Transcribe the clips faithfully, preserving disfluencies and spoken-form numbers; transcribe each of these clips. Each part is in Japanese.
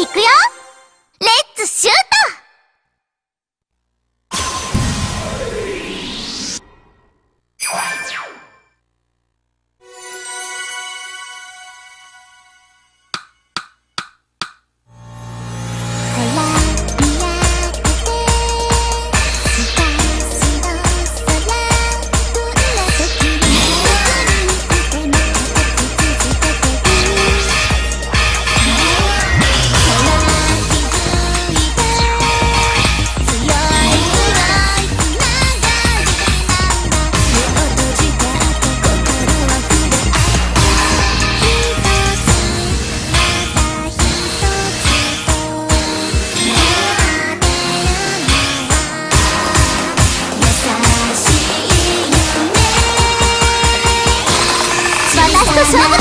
いくよ。レッツシュート。勝負だよ。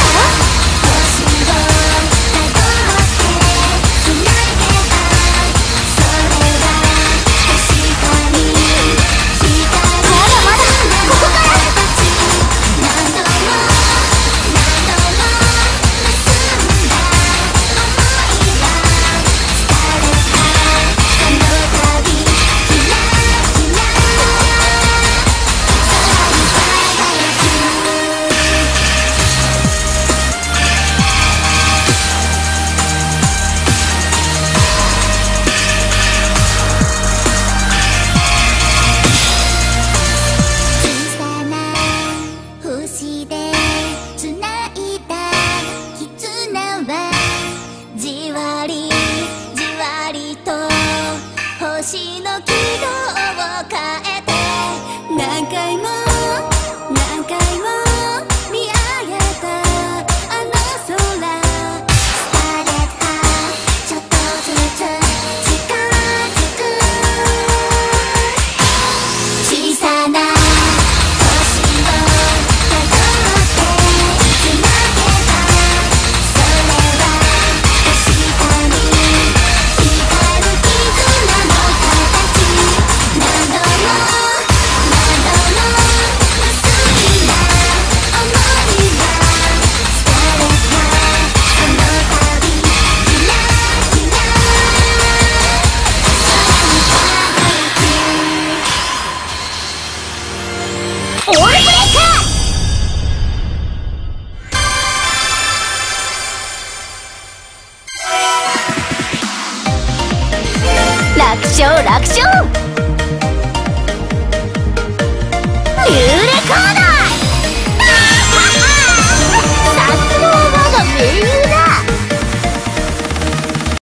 星の軌道を変えて何回も何回も見上げたあの空スターレットちょっとずつ近づく小さな星をたどってつなげたそれは確かに光る絆の楽勝楽勝。ニューレコード。